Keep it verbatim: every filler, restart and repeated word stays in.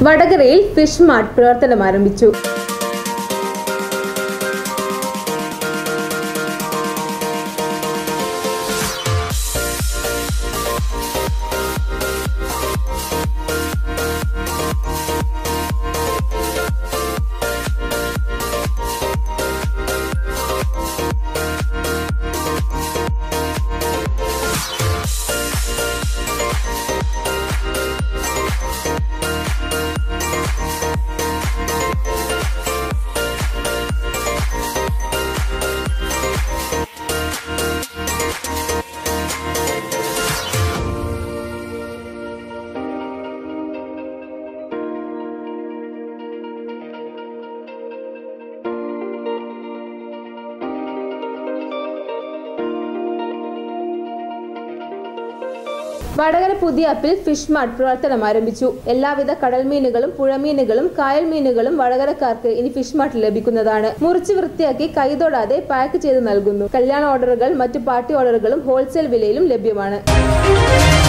വടകരയിൽ fish mart പ്രവർത്തനം ആരംഭിച്ചു. വടകര പുതിയ അപ്പിൽ ഫിഷ് മാർട്ട് പ്രവർത്തനം ആരംഭിച്ചു. എല്ലാവിധ കടൽ മീനുകളും പുഴമീനുകളും കായൽ മീനുകളും വടകരക്കാർക്ക് ഇനി ഫിഷ് മാർട്ടിൽ ലഭിക്കുന്നതാണ്. മുറിച്ച് വൃത്തിയാക്കി കൈതൊടാതെ പാക്ക് ചെയ്ത് നൽകുന്നു. കല്യാണ ഓർഡറുകൾ മറ്റു പാർട്ടി ഓർഡറുകളും ഹോൾസെയിൽ വിലയിലും ലഭ്യമാണ്.